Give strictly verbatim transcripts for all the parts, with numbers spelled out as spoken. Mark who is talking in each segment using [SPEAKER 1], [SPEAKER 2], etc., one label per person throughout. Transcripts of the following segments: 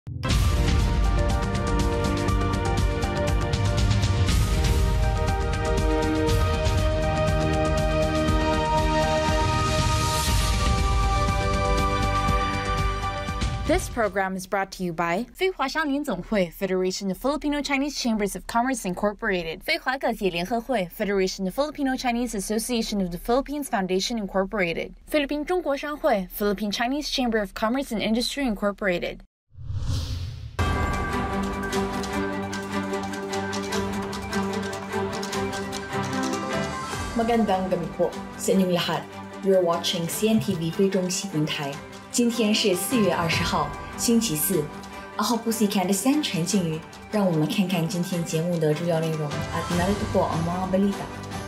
[SPEAKER 1] This program is brought to you by 非华商联总会 Federation of Filipino-Chinese Chambers of Commerce Incorporated 非华各界联合会 Federation of Filipino-Chinese Association of the Philippines Foundation Incorporated 菲律宾中国商会 Philippine-Chinese Chamber of Commerce and Industry Incorporated
[SPEAKER 2] Magandang gabi po sa inyong lahat. You're watching C N T V 菲中新闻台。今天是四月二十号，星期四。阿浩布斯看的三全境语，让我们看看今天节目的主要内容。At narito po ang mga balita。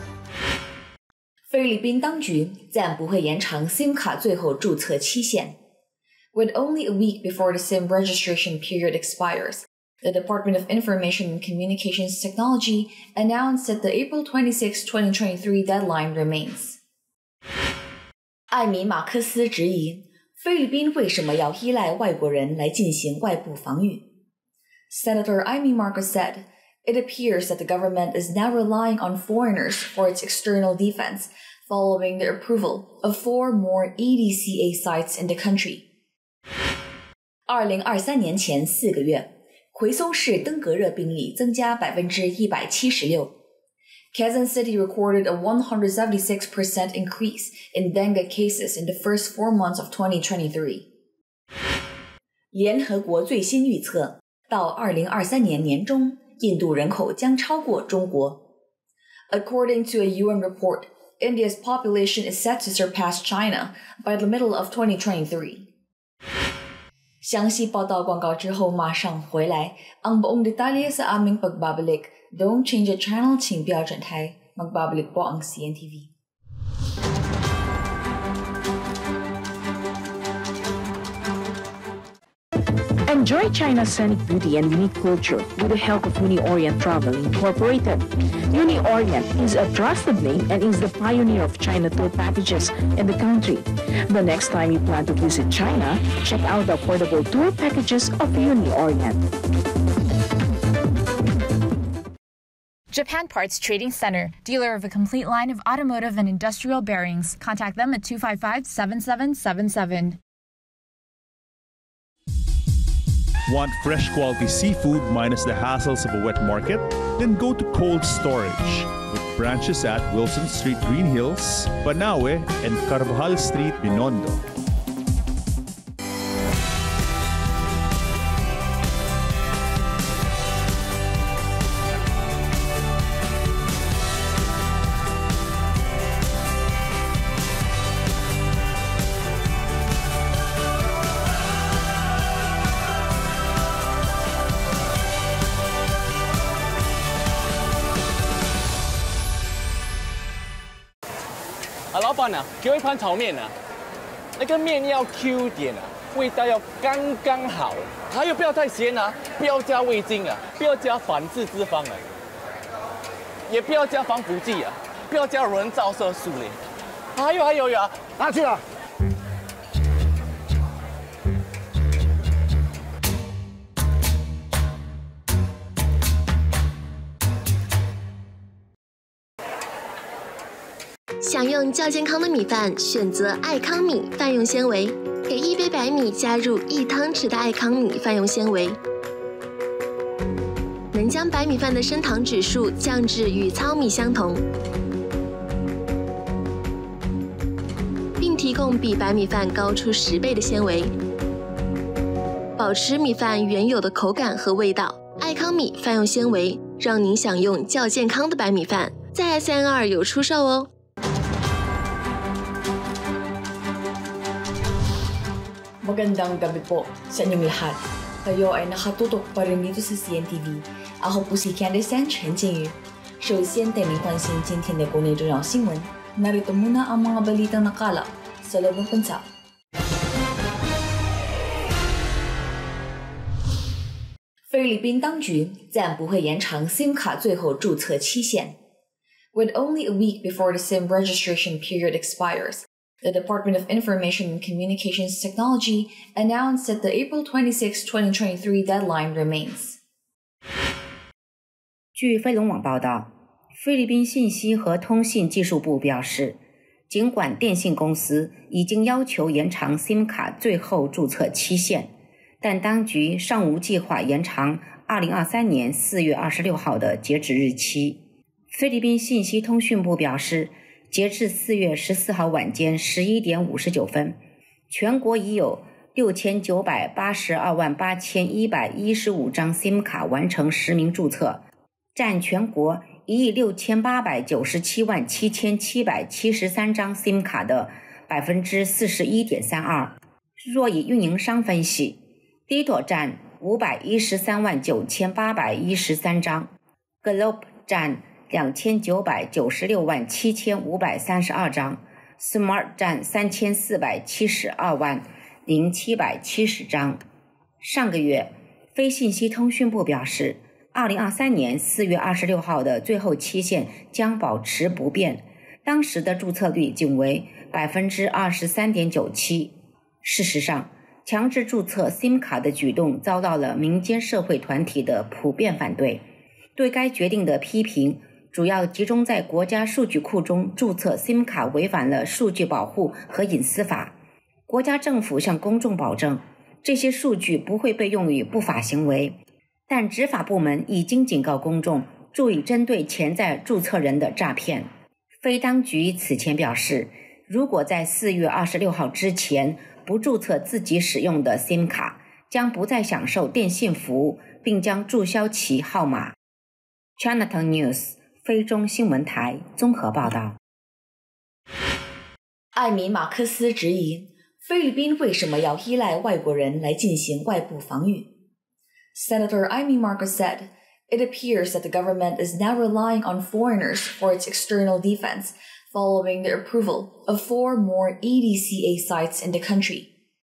[SPEAKER 2] 菲律宾当局暂不会延长 SIM 卡最后注册期限。With only a week before the SIM registration period expires, the Department of Information and Communications Technology announced that the April twenty-sixth, twenty twenty-three deadline remains. 艾米马克斯质疑菲律宾为什么要依赖外国人来进行外部防御 Senator Amy Marcos said, it appears that the government is now relying on foreigners for its external defense following the approval of four more E D C A sites in the country. 二零二三年前四个月，奎松市登革热病例增加 百分之一百七十六。Quezon City recorded a one hundred seventy-six percent increase in dengue cases in the first four months of twenty twenty-three. 联合国最新预测，到二零二三年年中，印度人口将超过中国。According to a U N report, India's population is set to surpass China by the middle of twenty twenty-three. 详细报道广告之后马上回来。Ang buong detalye sa aming pagbabalik. Don't change the channel, 请不要转台。Magbabalik po ang C N T V.
[SPEAKER 3] Enjoy China's scenic beauty and unique culture with the help of Uni Orient Travel Incorporated. Uni Orient is a trusted name and is the pioneer of China tour packages in the country. The next time you plan to visit China, check out the affordable tour packages of Uni Orient.
[SPEAKER 1] Japan Parts Trading Center, dealer of a complete line of automotive and industrial bearings. Contact them at two five five, seven seven seven seven.
[SPEAKER 4] Want fresh quality seafood minus the hassles of a wet market? Then go to Cold Storage with branches at Wilson Street, Green Hills, Banawe, and Carvajal Street, Binondo.
[SPEAKER 5] 啊，老板啊，给我一盘炒面啊，那个面要 Q 点啊，味道要刚刚好，还有不要太咸啊，不要加味精啊，不要加反式脂肪啊，也不要加防腐剂啊，不要加人造色素嘞，还有还有呀，拿去了。
[SPEAKER 6] 想用较健康的米饭，选择爱康米饭用纤维。给一杯白米加入一汤匙的爱康米饭用纤维，能将白米饭的升糖指数降至与糙米相同，并提供比白米饭高出十倍的纤维，保持米饭原有的口感和味道。爱康米饭用纤维，让您享用较健康的白米饭，在 S N R 有出售哦。
[SPEAKER 2] Magandang gabi po sa inyong lahat. Kayo ay nakatutok pa rin dito sa C N T V. Ako po si Candice 全境语。首先带您关心今天的国内重要新闻。Narito muna ang mga balitang nakalap sa loob ng bansa. 菲律宾当局暂不会延长 SIM 卡最后注册期限。With only a week before the SIM registration period expires, The Department of Information and Communications Technology announced that the April twenty-sixth, twenty twenty-three deadline remains.
[SPEAKER 7] 据飞龙网报道，菲律宾信息和通信技术部表示，尽管电信公司已经要求延长 SIM 卡最后注册期限，但当局尚无计划延长二零二三年四月二十六号的截止日期。菲律宾信息通讯部表示，截至四月十四号晚间十一点五十九分，全国已有六千九百八十二万八千一百一十五张 SIM 卡完成实名注册，占全国一亿六千八百九十七万七千七百七十三张 SIM 卡的 百分之四十一点三二。 若以运营商分析， D I C T 占五百一十三万九千八百一十三张， Globe 占两千九百九十六万七千五百三十二张， Smart 占三千四百七十二万零七百七十张。上个月，非信息通讯部表示，二零二三年四月二十六号的最后期限将保持不变，当时的注册率仅为 百分之二十三点九七。 事实上，强制注册 SIM 卡的举动遭到了民间社会团体的普遍反对，对该决定的批评主要集中在国家数据库中注册 SIM 卡违反了数据保护和隐私法。国家政府向公众保证，这些数据不会被用于不法行为，但执法部门已经警告公众注意针对潜在注册人的诈骗。非当局此前表示，如果在四月二十六号之前不注册自己使用的 SIM 卡，将不再享受电信服务，并将注销其号码。 Cntv News 菲中新闻台综合报道。
[SPEAKER 2] 艾米马克斯质疑菲律宾为什么要依赖外国人来进行外部防御。 Senator Amy Marcos said, "It appears that the government is now relying on foreigners for its external defense, following the approval of four more E D C A sites in the country."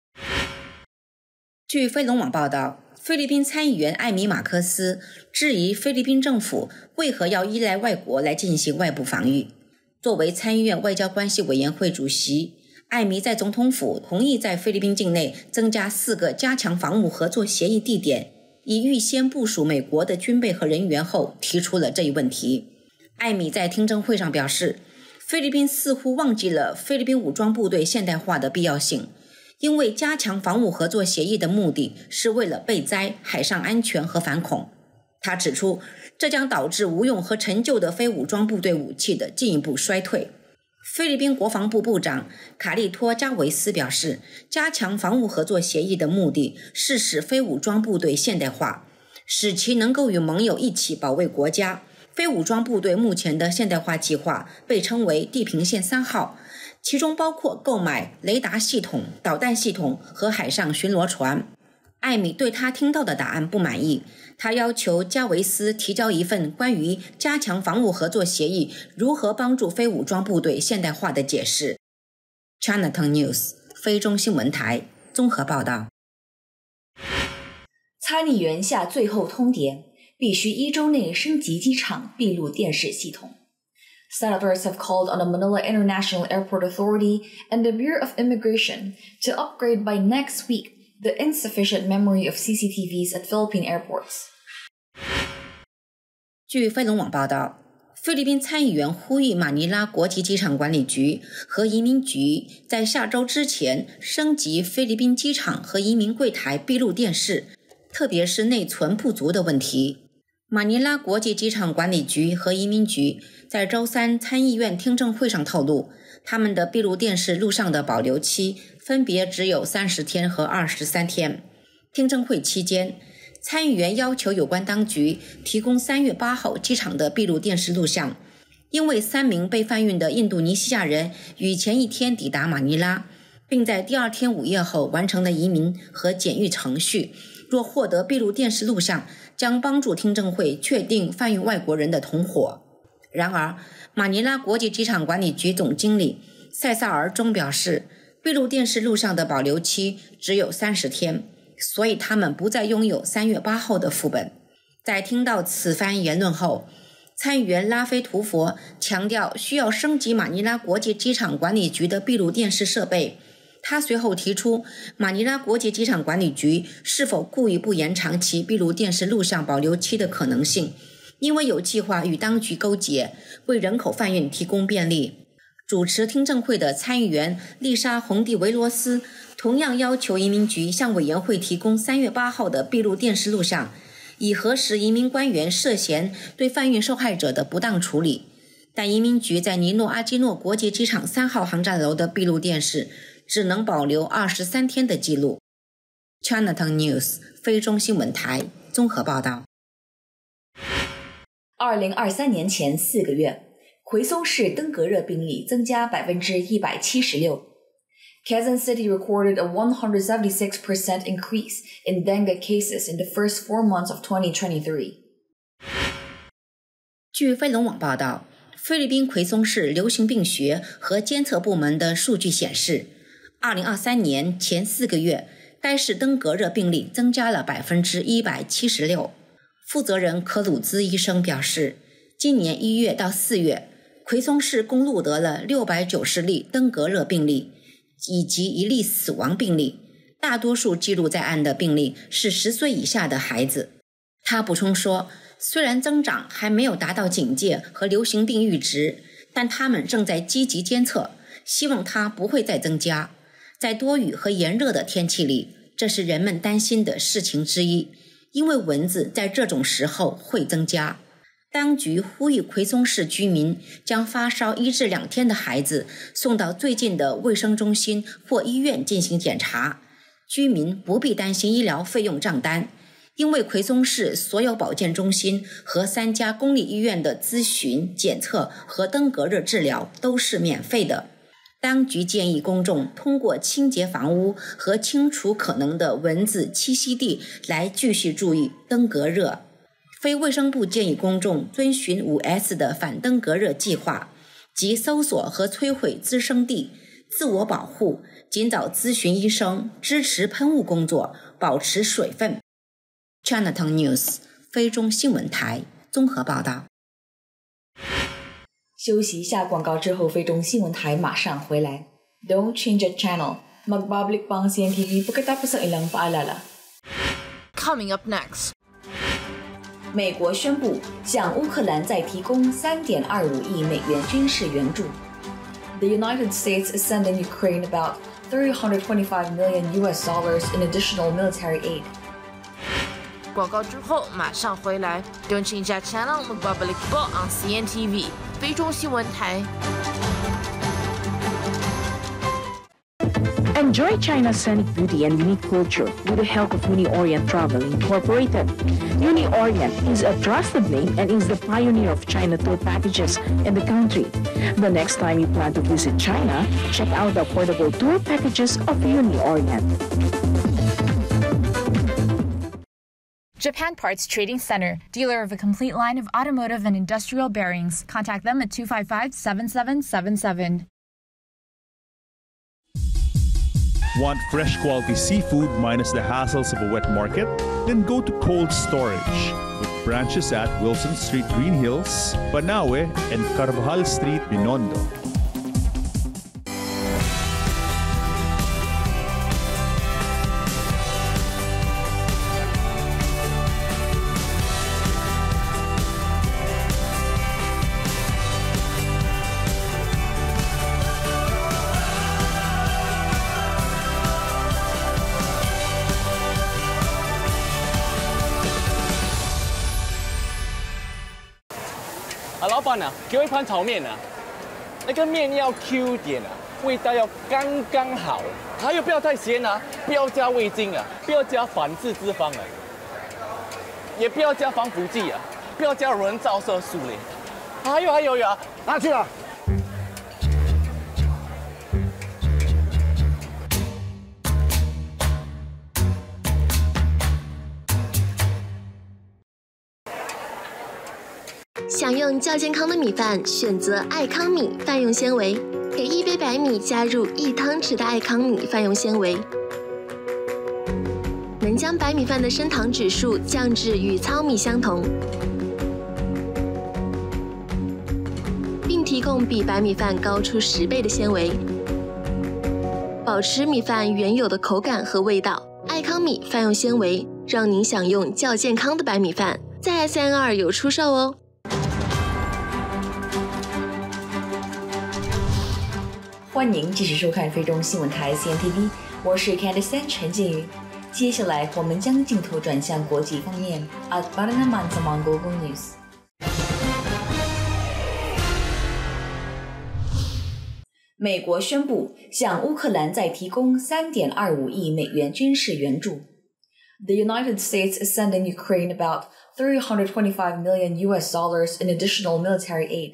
[SPEAKER 7] 据飞龙网报道，菲律宾参议员艾米马克斯质疑菲律宾政府为何要依赖外国来进行外部防御。作为参议院外交关系委员会主席，艾米在总统府同意在菲律宾境内增加四个加强防务合作协议地点，以预先部署美国的军备和人员后，提出了这一问题。艾米在听证会上表示，菲律宾似乎忘记了菲律宾武装部队现代化的必要性，因为加强防务合作协议的目的是为了备灾、海上安全和反恐。他指出，这将导致无用和陈旧的非武装部队武器的进一步衰退。菲律宾国防部部长卡利托·加维斯表示，加强防务合作协议的目的是使非武装部队现代化，使其能够与盟友一起保卫国家。非武装部队目前的现代化计划被称为地平线三号，其中包括购买雷达系统、导弹系统和海上巡逻船。艾米对他听到的答案不满意，他要求加维斯提交一份关于加强防务合作协议如何帮助非武装部队现代化的解释。 Channel News 非中新闻台综合报道。
[SPEAKER 2] 参议员下最后通牒，必须一周内升级机场闭路电视系统。Senators have called on the Manila International Airport Authority and the Bureau of Immigration to upgrade by next week the insufficient memory of C C T Vs at Philippine airports.
[SPEAKER 7] 据飞龙网报道，菲律宾参议员呼吁马尼拉国际机场管理局和移民局在下周之前升级菲律宾机场和移民柜台闭路电视，特别是内存不足的问题。马尼拉国际机场管理局和移民局在周三参议院听证会上透露，他们的闭路电视录像的保留期分别只有三十天和二十三天。听证会期间，参议员要求有关当局提供三月八号机场的闭路电视录像，因为三名被贩运的印度尼西亚人于前一天抵达马尼拉，并在第二天午夜后完成了移民和检疫程序。若获得闭路电视录像，将帮助听证会确定贩运外国人的同伙。然而，马尼拉国际机场管理局总经理塞萨尔中表示，闭路电视录像的保留期只有三十天，所以他们不再拥有三月八号的副本。在听到此番言论后， 参议员拉菲图佛强调需要升级马尼拉国际机场管理局的闭路电视设备。他随后提出，马尼拉国际机场管理局是否故意不延长其闭路电视录像保留期的可能性，因为有计划与当局勾结，为人口贩运提供便利。主持听证会的参议员丽莎·洪蒂维罗斯同样要求移民局向委员会提供三月八号的闭路电视录像，以核实移民官员涉嫌对贩运受害者的不当处理。但移民局在尼诺阿基诺国际机场三号航站楼的闭路电视只能保留二十三天的记录。Chinatown News 非中新闻台综合报道。
[SPEAKER 2] 二零二三年前四个月，奎松市登革热病例增加百分之一百七十六。Quezon City recorded a one hundred seventy-six percent increase in dengue cases in the first four months of twenty twenty-three.
[SPEAKER 7] 据飞龙网报道，菲律宾奎松市流行病学和监测部门的数据显示，二零二三年前四个月，该市登革热病例增加了百分之一百七十六。负责人可鲁兹医生表示，今年一月到四月，奎松市共录得了六百九十例登革热病例，以及一例死亡病例，大多数记录在案的病例是十岁以下的孩子。他补充说，虽然增长还没有达到警戒和流行病阈值，但他们正在积极监测，希望它不会再增加。在多雨和炎热的天气里，这是人们担心的事情之一，因为蚊子在这种时候会增加。当局呼吁奎松市居民将发烧一至两天的孩子送到最近的卫生中心或医院进行检查。居民不必担心医疗费用账单，因为奎松市所有保健中心和三家公立医院的咨询、检测和登革热治疗都是免费的。当局建议公众通过清洁房屋和清除可能的蚊子栖息地来继续注意登革热。非卫生部建议公众遵循 五 S 的反登革热计划，即搜索和摧毁滋生地、自我保护、尽早咨询医生、支持喷雾工作、保持水分。Chinatown News 非中新闻台综合报道。
[SPEAKER 2] 休息一下广告之后，非中新闻台马上回来。Don't change the channel. Magbabalik pa ang C N T V pagkatapos ng ilang paalala.
[SPEAKER 1] Coming up next.
[SPEAKER 2] 美国宣布向乌克兰再提供 三点二五亿美元军事援助。The United States is sending Ukraine about three hundred twenty-five million U S dollars in additional military aid.
[SPEAKER 1] 广告之后马上回来。Don't change that channel. Magbabalik po ang C N T V 非中新闻台。
[SPEAKER 3] Enjoy China's scenic beauty and unique culture with the help of Uni-Orient Travel Incorporated. Uni-Orient is a trusted name and is the pioneer of China tour packages in the country. The next time you plan to visit China, check out the affordable tour packages of Uni-Orient.
[SPEAKER 1] Japan Parts Trading Center, dealer of a complete line of automotive and industrial bearings. Contact them at two five five, seven seven seven seven.
[SPEAKER 4] Want fresh quality seafood minus the hassles of a wet market? Then go to cold storage with branches at Wilson Street, Green Hills, Banawe, and Carvajal Street, Binondo.
[SPEAKER 5] 啊，老板啊，给我一盘炒面啊，那个面要 Q 点啊，味道要刚刚好，还有不要太咸啊，不要加味精啊，不要加反式脂肪啊，也不要加防腐剂啊，不要加人造色素嘞，还有还有呀，拿去了。
[SPEAKER 6] 享用较健康的米饭，选择爱康米饭用纤维。给一杯白米加入一汤匙的爱康米饭用纤维，能将白米饭的升糖指数降至与糙米相同。 供比白米饭高出十倍的纤维，保持米饭原有的口感和味道。爱康米饭用纤维，让您享用较健康的白米饭，在 S N R 有出售哦。
[SPEAKER 2] 欢迎继续收看非中新闻台 C N T V， 我是 Candice 陈静瑜。接下来我们将镜头转向国际方面 at Para naman sa mga global news。美国宣布向乌克兰再提供 三点二五亿美元军事援助。The United States is sending Ukraine about three hundred twenty-five million U S dollars in additional military aid.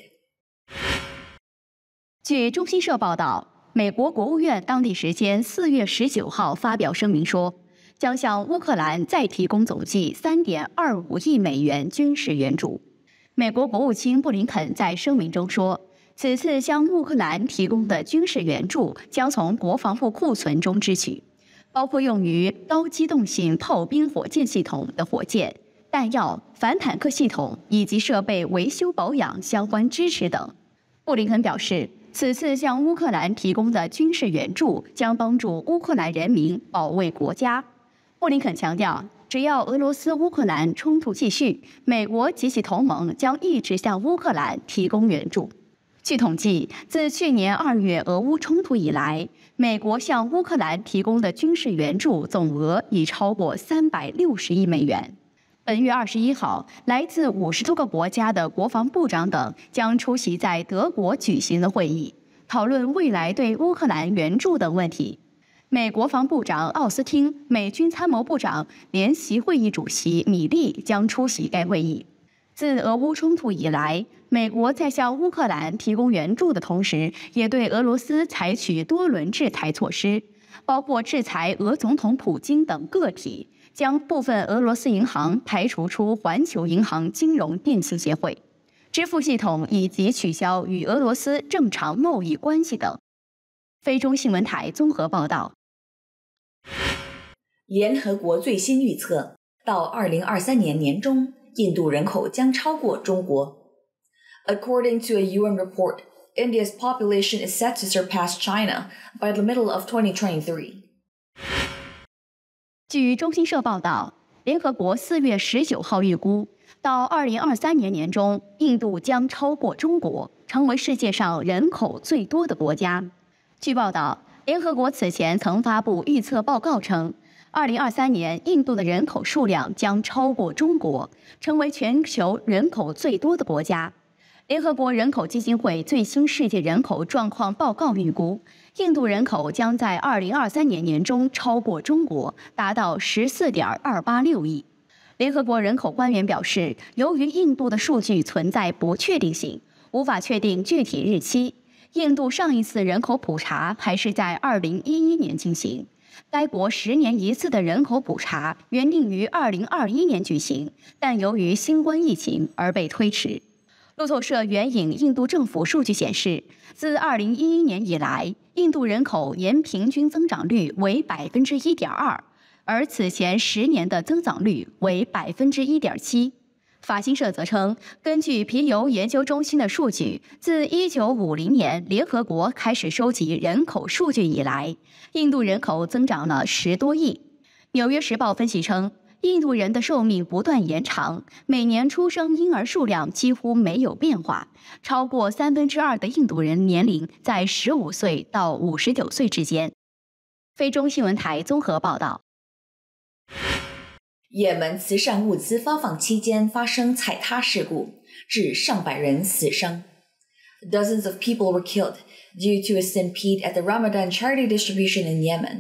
[SPEAKER 8] 据中新社报道，美国国务院当地时间四月十九号发表声明说，将向乌克兰再提供总计 三点二五亿美元军事援助。美国国务卿布林肯在声明中说，此次向乌克兰提供的军事援助将从国防部库存中支取，包括用于高机动性炮兵火箭系统的火箭、弹药、反坦克系统以及设备维修保养相关支持等。布林肯表示，此次向乌克兰提供的军事援助将帮助乌克兰人民保卫国家。布林肯强调，只要俄罗斯乌克兰冲突继续，美国及其同盟将一直向乌克兰提供援助。据统计，自去年二月俄乌冲突以来，美国向乌克兰提供的军事援助总额已超过三百六十亿美元。本月二十一号，来自五十多个国家的国防部长等将出席在德国举行的会议，讨论未来对乌克兰援助等问题。美国防部长奥斯汀、美军参谋部长联席会议主席米利将出席该会议。自俄乌冲突以来，美国在向乌克兰提供援助的同时，也对俄罗斯采取多轮制裁措施，包括制裁俄总统普京等个体，将部分俄罗斯银行排除出环球银行金融电信协会、支付系统，以及取消与俄罗斯正常贸易关系等。非中新闻台综合报道。
[SPEAKER 2] 联合国最新预测，到二零二三年年中，印度人口将超过中国。According to a U N report, India's population is set to surpass China by the middle of twenty twenty-three.
[SPEAKER 8] 据中新社报道，联合国四月十九号预估，到二零二三年年中，印度将超过中国，成为世界上人口最多的国家。据报道，联合国此前曾发布预测报告称，二零二三年印度的人口数量将超过中国，成为全球人口最多的国家。联合国人口基金会最新世界人口状况报告预估，印度人口将在二零二三年年中超过中国，达到 十四点二八六亿。联合国人口官员表示，由于印度的数据存在不确定性，无法确定具体日期。印度上一次人口普查还是在二零一一年进行。该国十年一次的人口普查原定于二零二一年举行，但由于新冠疫情而被推迟。路透社援引印度政府数据显示，自二零一一年以来，印度人口年平均增长率为 百分之一点二， 而此前十年的增长率为 百分之一点七。法新社则称，根据皮尤研究中心的数据，自一九五零年联合国开始收集人口数据以来，印度人口增长了十多亿。纽约时报分析称，印度人的寿命不断延长，每年出生婴儿数量几乎没有变化，超过三分之二的印度人年龄在十五岁到五十九岁之间。非中新闻台综合报道。
[SPEAKER 2] 也门慈善物资发放期间发生踩踏事故，致上百人死伤。Dozens of people were killed due to a stampede at the Ramadan charity distribution in Yemen.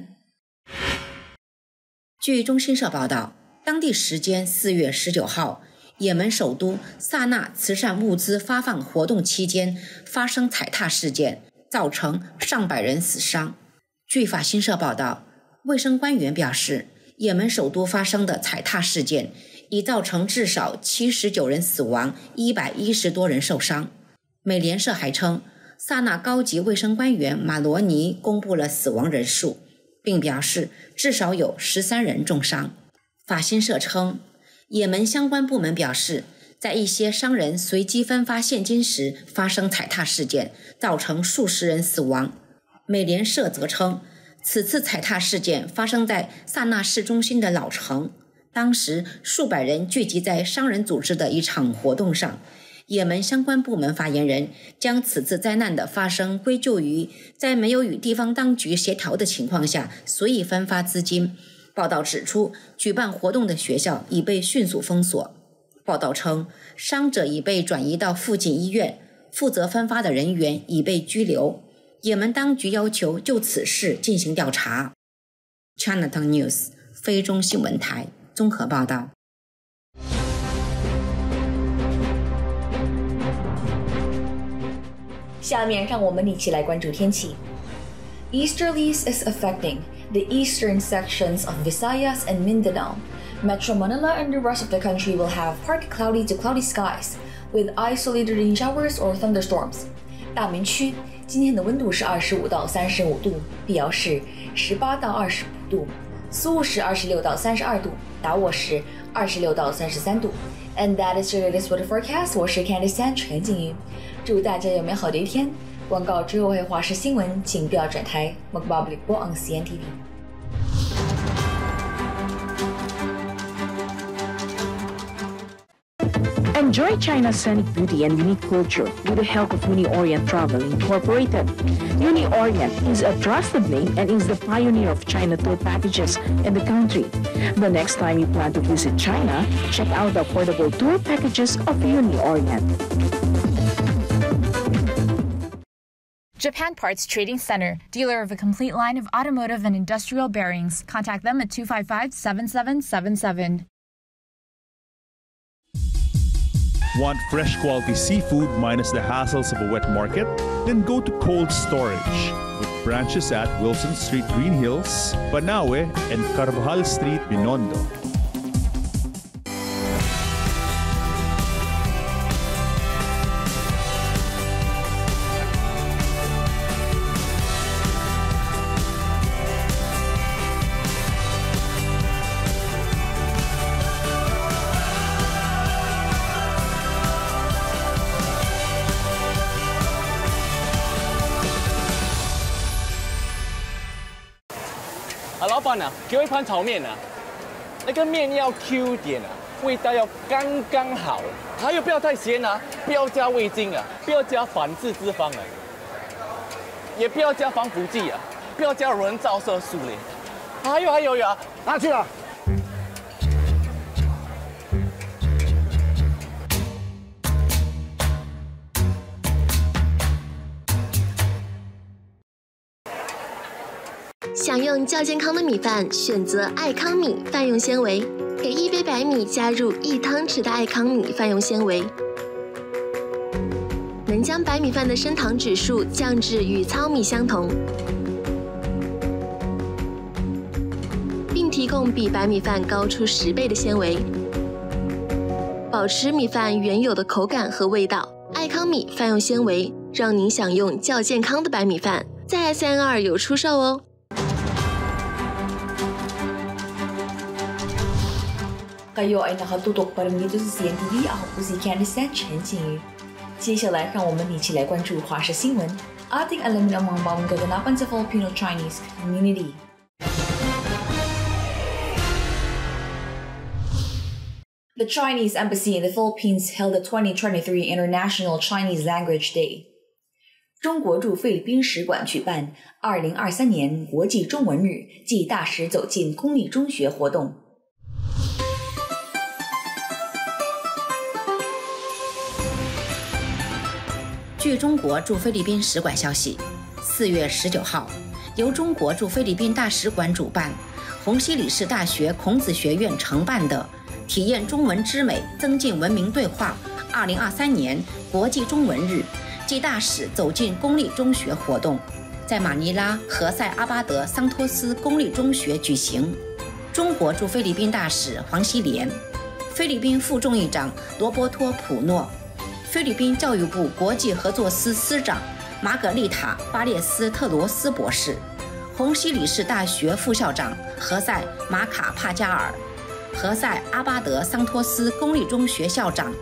[SPEAKER 7] 据中新社报道，当地时间四月十九号，也门首都萨那慈善物资发放活动期间发生踩踏事件，造成上百人死伤。据法新社报道，卫生官员表示，也门首都发生的踩踏事件已造成至少七十九人死亡，一百一十多人受伤。美联社还称，萨那高级卫生官员马罗尼公布了死亡人数，并表示至少有十三人重伤。法新社称，也门相关部门表示， 在一些商人随机分发现金时发生踩踏事件，造成数十人死亡。美联社则称，此次踩踏事件发生在萨那市中心的老城，当时数百人聚集在商人组织的一场活动上。也门相关部门发言人将此次灾难的发生归咎于在没有与地方当局协调的情况下随意分发资金。报道指出，举办活动的学校已被迅速封锁。报道称，伤者已被转移到附近医院，负责分发的人员已被拘留。也门当局要求就此事进行调查。Chinatown News 非中新闻台综合报道。
[SPEAKER 2] 下面让我们一起来关注天气。Easterlies is affecting the eastern sections of Visayas and Mindanao. Metro Manila and the rest of the country will have partly cloudy to cloudy skies, with isolated rain showers or thunderstorms. 大明区今天的温度是二十五到三十五度，碧瑶市十八到二十五度，苏雾市二十六到三十二度，达沃市二十六到三十三度。And that is your latest weather forecast. 我是 Candice 陈静瑜，祝大家有美好的一天。广告之后会华视新闻，请不要转台。Magbabalik po ang C N T V。
[SPEAKER 3] Enjoy China's scenic beauty and unique culture with the help of Uni-Orient Travel Incorporated. Uni-Orient is a trusted name and is the pioneer of China tour packages in the country. The next time you plan to visit China, check out the affordable tour packages of Uni-Orient.
[SPEAKER 1] Japan Parts Trading Center, dealer of a complete line of automotive and industrial bearings. Contact them at two five five, seven seven seven seven.
[SPEAKER 4] Want fresh quality seafood minus the hassles of a wet market? Then go to cold storage with branches at Wilson Street, Green Hills, Banawe, and Carvajal Street, Binondo.
[SPEAKER 5] 啊，老板啊，给我一盘炒面啊，那个面要 Q 点啊，味道要刚刚好，还有不要太咸啊，不要加味精啊，不要加反式脂肪啊，也不要加防腐剂啊，不要加人造色素嘞，还有还有呀，拿去了。
[SPEAKER 6] 想用较健康的米饭，选择爱康米饭用纤维，给一杯白米加入一汤匙的爱康米饭用纤维，能将白米饭的升糖指数降至与糙米相同，并提供比白米饭高出十倍的纤维，保持米饭原有的口感和味道。爱康米饭用纤维，让您享用较健康的白米饭，在 S N R 有出售哦。
[SPEAKER 2] Kayo ay nakatutok pa rin dito sa C N T V. Ako po si Candice 陈静瑜。接下来，让我们一起来关注华视新闻，ating alamin ang mga bagong kaganapan sa Filipino-Chinese community. The Chinese Embassy in the Philippines held the twenty twenty-three International Chinese Language Day. 中国驻菲律宾使馆举办二零二三年国际中文日暨大使走进公立中学活动。
[SPEAKER 7] 据中国驻菲律宾使馆消息，四月十九号，由中国驻菲律宾大使馆主办，虹吸理事大学孔子学院承办的“体验中文之美，增进文明对话”二零二三年国际中文日暨大使走进公立中学活动，在马尼拉何塞阿巴德桑托斯公立中学举行。中国驻菲律宾大使黄希濂、菲律宾副众议长罗伯托普诺、菲律宾教育部国际合作司司长玛格丽塔·巴列斯特罗斯博士、虹吸理事大学副校长何塞马卡帕加尔、何塞阿巴德桑托斯公立中学校长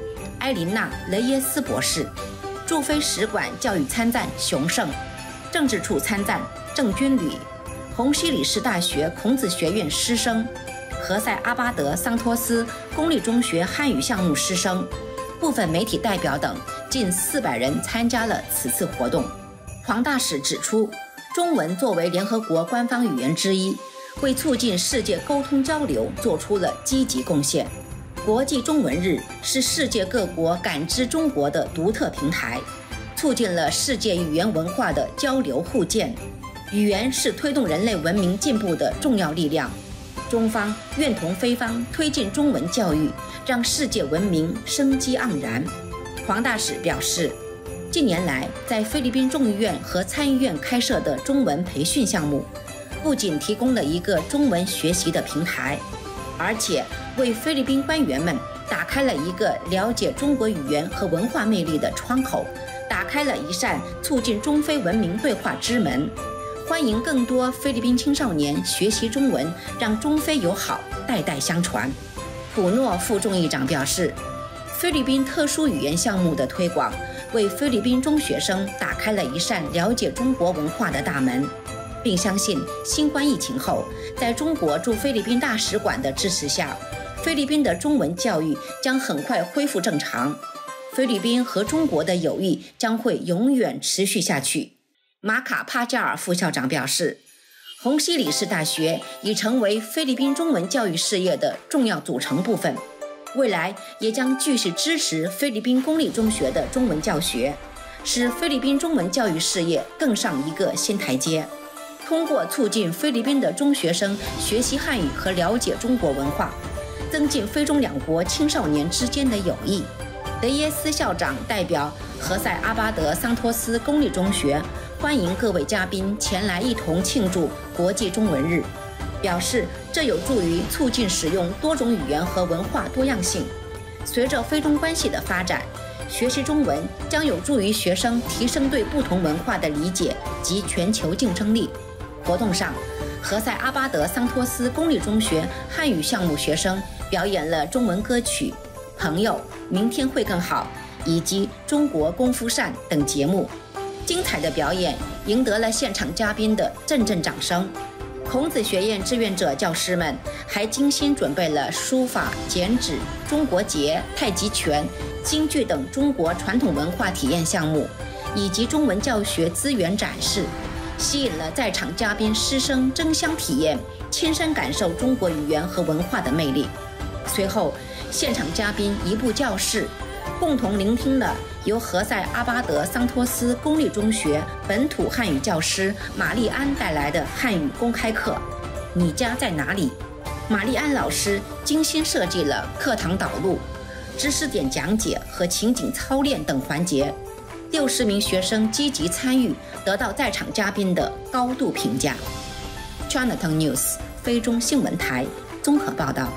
[SPEAKER 7] 埃琳娜·雷耶斯博士，驻菲使馆教育参赞熊胜，政治处参赞郑君履，洪西里士大学孔子学院师生，何塞阿巴德桑托斯公立中学汉语项目师生，部分媒体代表等近四百人参加了此次活动。黄大使指出，中文作为联合国官方语言之一，为促进世界沟通交流做出了积极贡献。国际中文日是世界各国感知中国的独特平台，促进了世界语言文化的交流互鉴。语言是推动人类文明进步的重要力量。中方愿同菲方推进中文教育，让世界文明生机盎然。黄大使表示，近年来在菲律宾众议院和参议院开设的中文培训项目，不仅提供了一个中文学习的平台，而且为菲律宾官员们打开了一个了解中国语言和文化魅力的窗口，打开了一扇促进中菲文明对话之门。欢迎更多菲律宾青少年学习中文，让中菲友好代代相传。普诺副众议长表示，菲律宾特殊语言项目的推广，为菲律宾中学生打开了一扇了解中国文化的大门，并相信新冠疫情后，在中国驻菲律宾大使馆的支持下，菲律宾的中文教育将很快恢复正常，菲律宾和中国的友谊将会永远持续下去。马卡帕加尔副校长表示，洪西里士大学已成为菲律宾中文教育事业的重要组成部分，未来也将继续支持菲律宾公立中学的中文教学，使菲律宾中文教育事业更上一个新台阶。通过促进菲律宾的中学生学习汉语和了解中国文化，增进菲中两国青少年之间的友谊。雷耶斯校长代表何塞阿巴德桑托斯公立中学欢迎各位嘉宾前来一同庆祝国际中文日，表示这有助于促进使用多种语言和文化多样性。随着菲中关系的发展，学习中文将有助于学生提升对不同文化的理解及全球竞争力。活动上，何塞阿巴德桑托斯公立中学汉语项目学生表演了中文歌曲《朋友，明天会更好》以及《中国功夫扇》等节目。精彩的表演赢得了现场嘉宾的阵阵掌声。孔子学院志愿者教师们还精心准备了书法、剪纸、中国结、太极拳、京剧等中国传统文化体验项目，以及中文教学资源展示，吸引了在场嘉宾师生争相体验，亲身感受中国语言和文化的魅力。随后，现场嘉宾移步教室，共同聆听了由何塞阿巴德桑托斯公立中学本土汉语教师玛丽安带来的汉语公开课。你家在哪里？玛丽安老师精心设计了课堂导录、知识点讲解和情景操练等环节。六十名学生积极参与，得到在场嘉宾的高度评价。Chinatown News 菲中新闻台综合报道。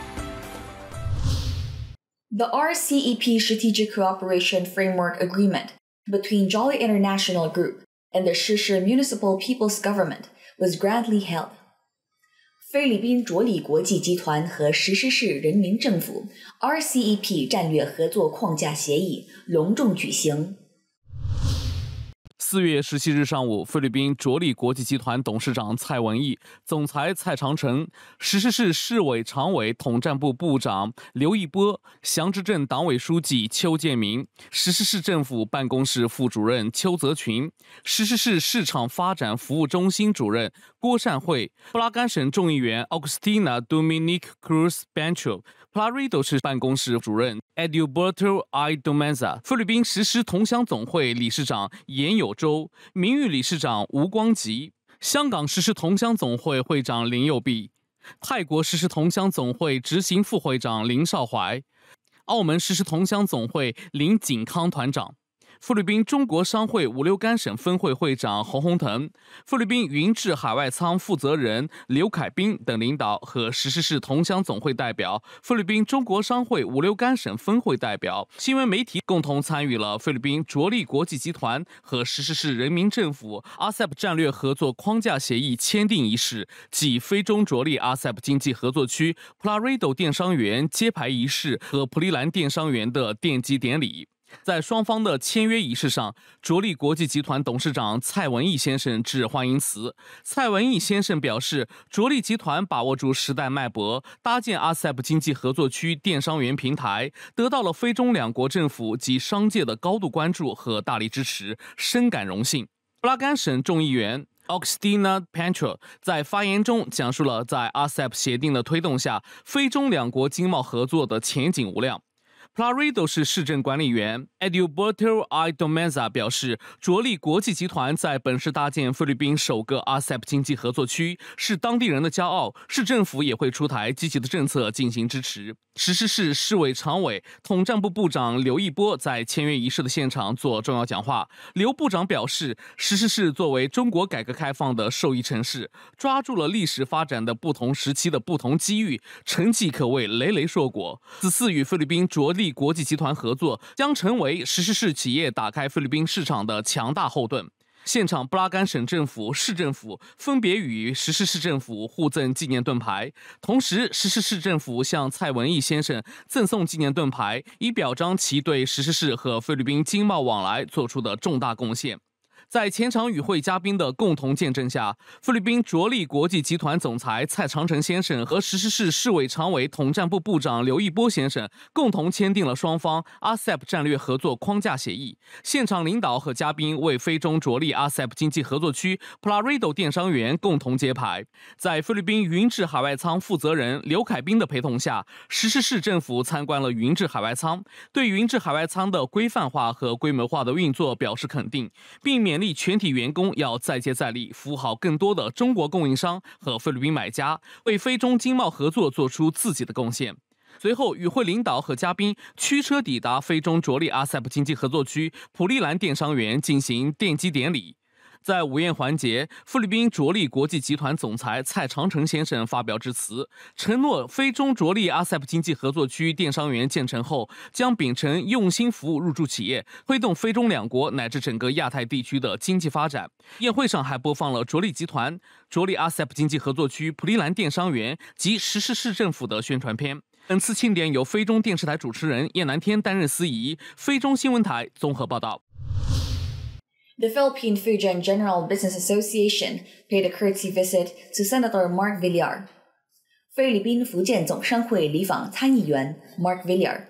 [SPEAKER 2] The R C E P Strategic Cooperation Framework Agreement between Jolly International Group and the Shishi Municipal People's Government was grandly held. 菲律宾卓里国际集团和石狮市人民政府 R C E P 战略合作框架协议隆重举行。
[SPEAKER 5] 四月十七日上午，菲律宾卓里国际集团董事长蔡文义、总裁蔡长成、石狮市市委常委统战部部长刘义波、祥之镇党委书记邱建明、石狮市政府办公室副主任邱泽群、石狮市市场发展服务中心主任郭善惠、布拉干省众议员 Augustina Dominic Cruz Bancho、普拉瑞多市办公室主任 Eduardo I. Domenza、菲律宾石狮同乡总会理事长严友洲、名誉理事长吴光吉、香港石狮同乡总会会长林佑弼、泰国石狮同乡总会执行副会长林少怀、澳门石狮同乡总会林景康团长、
[SPEAKER 9] 菲律宾中国商会五六干省分会会长洪洪腾、菲律宾云智海外仓负责人刘凯斌等领导和石狮市同乡总会代表、菲律宾中国商会五六干省分会代表、新闻媒体共同参与了菲律宾着力国际集团和石狮市人民政府 A S E P 战略合作框架协议签订仪式及非中着力 A S E P 经济合作区 Plarido 电商园揭牌仪式和普利兰电商园的奠基典礼。在双方的签约仪式上，着力国际集团董事长蔡文义先生致欢迎词。蔡文义先生表示，着力集团把握住时代脉搏，搭建 A S E P 经济合作区电商园平台，得到了非中两国政府及商界的高度关注和大力支持，深感荣幸。布拉干省众议员Augustina Pancho 在发言中讲述了在 A S E P 协定的推动下，非中两国经贸合作的前景无量。Plarido 市市政管理员 Edilberto I. Domeza 表示，着力国际集团在本市搭建菲律宾首个 A S E P 经济合作区，是当地人的骄傲，市政府也会出台积极的政策进行支持。石狮市市委常委、统战部部长刘义波在签约仪式的现场做重要讲话。刘部长表示，石狮市作为中国改革开放的受益城市，抓住了历史发展的不同时期的不同机遇，成绩可谓累累硕果。此次与菲律宾着力国际集团合作，将成为石狮市企业打开菲律宾市场的强大后盾。现场，布拉干省政府、市政府分别与石狮市政府互赠纪念盾牌，同时石狮市政府向蔡文义先生赠送纪念盾牌，以表彰其对石狮市和菲律宾经贸往来做出的重大贡献。在前场与会嘉宾的共同见证下，菲律宾着力国际集团总裁蔡长成先生和石狮市市委常委统战部部长刘义波先生共同签订了双方 A S E P 战略合作框架协议。现场领导和嘉宾为非中着力 A S E P 经济合作区 Plarido 电商园共同揭牌。在菲律宾云智海外仓负责人刘凯斌的陪同下，石狮市政府参观了云智海外仓，对云智海外仓的规范化和规模化的运作表示肯定，并勉励全体员工要再接再厉，服务好更多的中国供应商和菲律宾买家，为非中经贸合作做出自己的贡献。随后，与会领导和嘉宾驱车抵达非中着力 A S E P 经济合作区普利兰电商园进行奠基典礼。在午宴环节，菲律宾着力国际集团总裁蔡长成先生发表致辞，承诺非中着力 A S E P 经济合作区电商园建成后，将秉承用心服务入驻企业，推动非中两国乃至整个亚太地区的经济发展。宴会上还播放了着力集团、着力 A S E P 经济合作区普利兰电商园及石狮市政府的宣传片。本次庆典由非中电视台主持人叶南天担任司仪，非中新闻台综合报道。
[SPEAKER 2] The Philippine-Fujian General Business Association paid a courtesy visit to Senator Mark Villar. 菲律宾福建总商会礼访参议员 Mark Villar。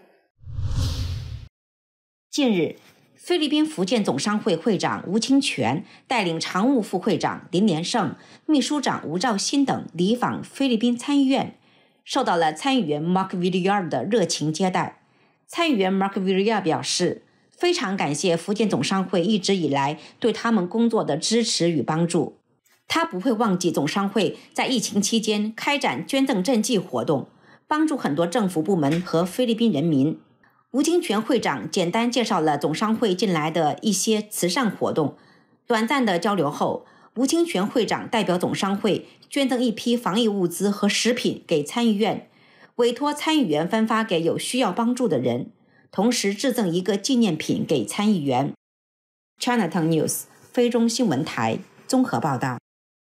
[SPEAKER 7] 近日，菲律宾福建总商会会长吴清泉带领常务副会长林连胜、秘书长吴兆新等礼访菲律宾参议院，受到了参议员 Mark Villar 的热情接待。参议员 Mark Villar 表示，非常感谢福建总商会一直以来对他们工作的支持与帮助。他不会忘记总商会在疫情期间开展捐赠赈济活动，帮助很多政府部门和菲律宾人民。吴清泉会长简单介绍了总商会近来的一些慈善活动。短暂的交流后，吴清泉会长代表总商会捐赠一批防疫物资和食品给参议院，委托参议员分发给有需要帮助的人，同时致赠一个纪念品给参议员。Chinatown News 非中新闻台综合报道。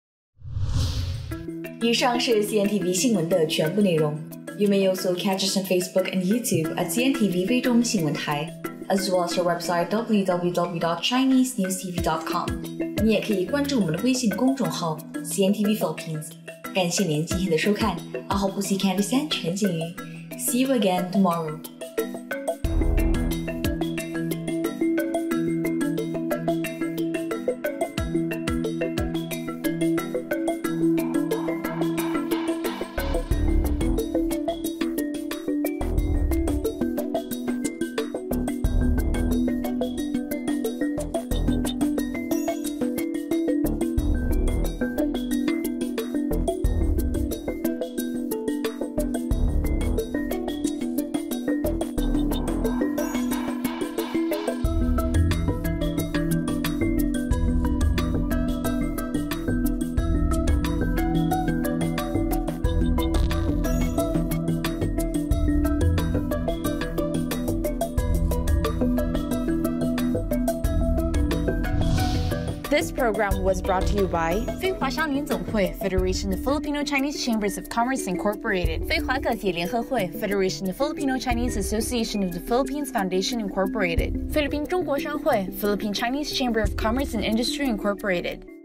[SPEAKER 2] 以上是 C N T V 新闻的全部内容。You may also catch us on Facebook and YouTube at C N T V 非中新闻台 as well as our website w w w dot chinese news t v dot com。 你也可以关注我们的微信公众号 C N T V Philippines。 感谢您今天的收看， I hope we'll see Candice 陈静瑜。 See you again tomorrow.
[SPEAKER 1] This program was brought to you by 非华商联总会 Federation of Filipino-Chinese Chambers of Commerce Incorporated 非华各界联合会 Federation of Filipino-Chinese Association of the Philippines Foundation Incorporated 菲律宾中国商会 Philippine-Chinese Chamber of Commerce and Industry Incorporated